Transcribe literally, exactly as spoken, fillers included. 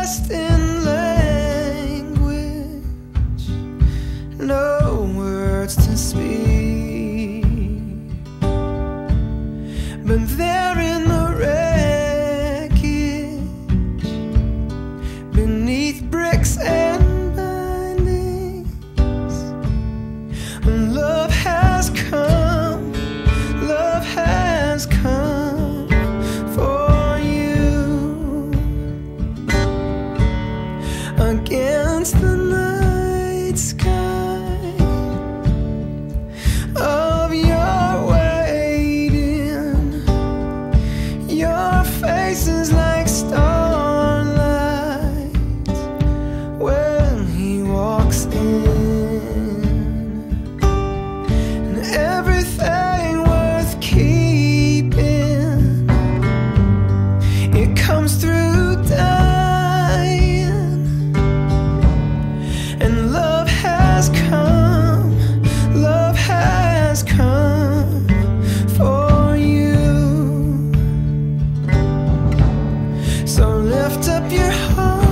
lost in language, no words to speak, but there in the wreckage, beneath bricks and bindings, love has come, love has come for you. Against the night sky of your waiting, your face is like starlight when he walks in, and everything worth keeping, it comes through dying. And love has come, love has come for you. So lift up your heart.